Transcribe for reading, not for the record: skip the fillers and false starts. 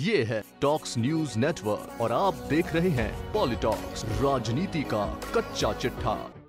ये है talks news network और आप देख रहे हैं पॉलिटॉक्स, राजनीति का कच्चा चिट्ठा।